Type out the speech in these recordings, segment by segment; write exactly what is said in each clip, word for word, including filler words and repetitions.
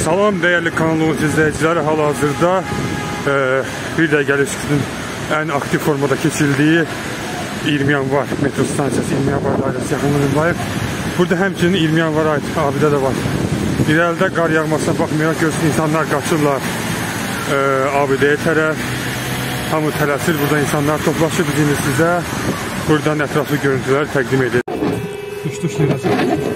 Salam değerli kanalımız izleyicileri, hal-hazırda e, bir de Gəlişkin en aktif formada keçildiği iyirmi yanvar metro stansiyası, iyirmi yanvar dairesi yaxınlığındayım. Burada həmçinin iyirmi yanvara ait abidə də var. İrəlidə qar yağmasına baxmayaraq görsün, insanlar qaçırlar e, abidəyə tərəf. Hamı tələsir, burada insanlar toplaşır. Biz indi sizə buradan ətraflı görüntülər təqdim edelim. Tuş-tuş nirəsi.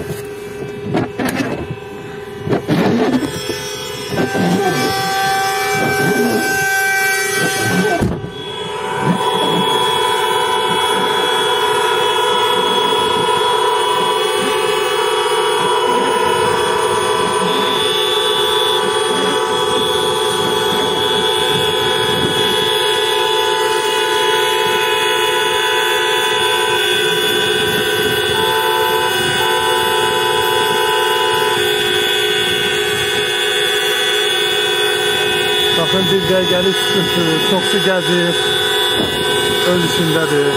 Bakın bir de gəlir sıkıntı, çok su gəzir, öz işindədir.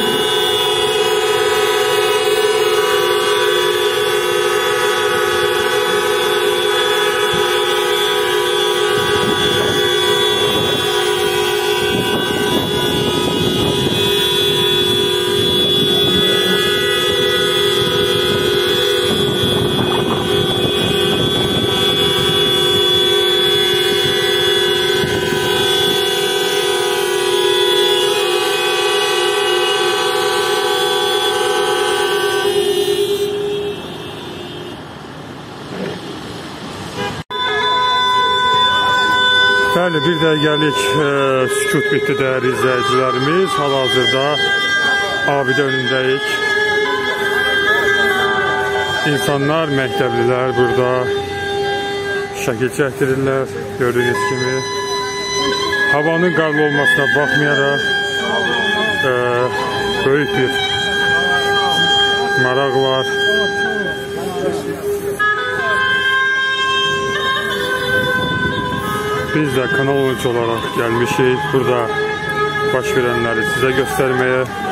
Bəli, bir dəqiqəlik e, sükut bitdi dəyərli izləyicilərimiz. Hal-hazırda abidə önündəyik. İnsanlar, məktəblilər burada şəkil çəkdirirlər, gördüyünüz kimi. Havanın qarlı olmasına baxmayaraq e, böyük bir maraq var. Biz de kanal oyuncu olarak gelmişik burada baş verenleri size göstermeye.